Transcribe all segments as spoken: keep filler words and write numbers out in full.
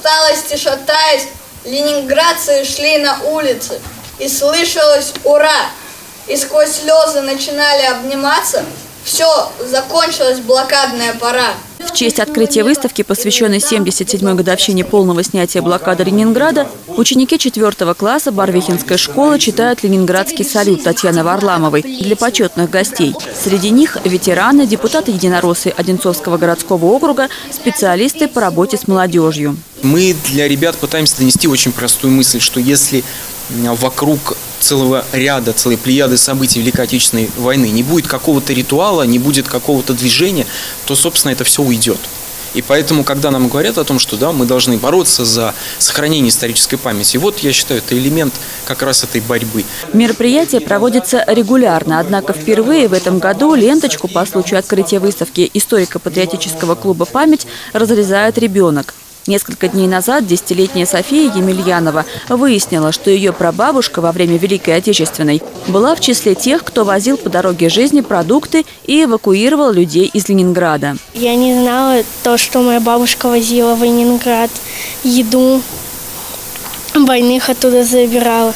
усталости шатаясь, ленинградцы шли на улицы, и слышалось «Ура!» И сквозь слезы начинали обниматься. Все, закончилась блокадная пора. В честь открытия выставки, посвященной семьдесят седьмой годовщине полного снятия блокады Ленинграда, ученики четвёртого класса Барвихинской школы читают ленинградский салют Татьяны Варламовой для почетных гостей. Среди них ветераны, депутаты-единороссы Одинцовского городского округа, специалисты по работе с молодежью. Мы для ребят пытаемся донести очень простую мысль, что если вокруг целого ряда, целой плеяды событий Великой Отечественной войны не будет какого-то ритуала, не будет какого-то движения, то, собственно, это все уйдет. И поэтому, когда нам говорят о том, что да, мы должны бороться за сохранение исторической памяти, вот, я считаю, это элемент как раз этой борьбы. Мероприятие проводится регулярно, однако впервые в этом году ленточку по случаю открытия выставки историко-патриотического клуба «Память» разрезает ребенок. Несколько дней назад десятилетняя София Емельянова выяснила, что ее прабабушка во время Великой Отечественной была в числе тех, кто возил по дороге жизни продукты и эвакуировал людей из Ленинграда. Я не знала то, что моя бабушка возила в Ленинград еду, больных оттуда забирала.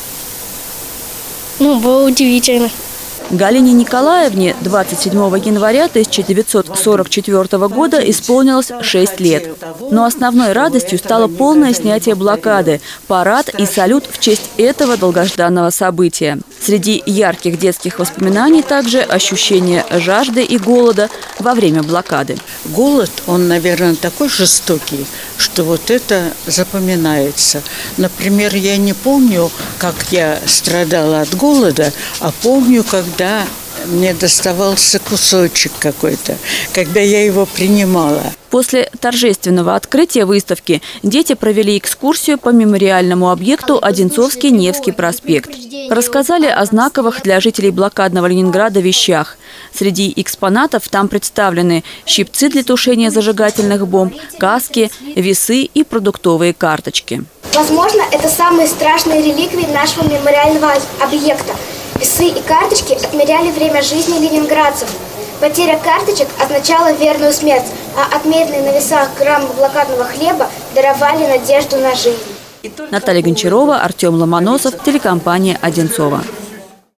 Ну, было удивительно. Галине Николаевне двадцать седьмого января тысяча девятьсот сорок четвёртого года исполнилось шесть лет. Но основной радостью стало полное снятие блокады, парад и салют в честь этого долгожданного события. Среди ярких детских воспоминаний также ощущение жажды и голода во время блокады. Голод, он, наверное, такой жестокий, что вот это запоминается. Например, я не помню, как я страдала от голода, а помню, когда мне доставался кусочек какой-то, когда я его принимала. После торжественного открытия выставки дети провели экскурсию по мемориальному объекту Одинцовский Невский проспект. Рассказали о знаковых для жителей блокадного Ленинграда вещах. Среди экспонатов там представлены щипцы для тушения зажигательных бомб, каски, весы и продуктовые карточки. Возможно, это самые страшные реликвии нашего мемориального объекта. Весы и карточки отмеряли время жизни ленинградцев. Потеря карточек означала верную смерть, а отмеренные на весах граммы блокадного хлеба даровали надежду на жизнь. Наталья Гончарова, Артем Ломоносов, телекомпания «Одинцова».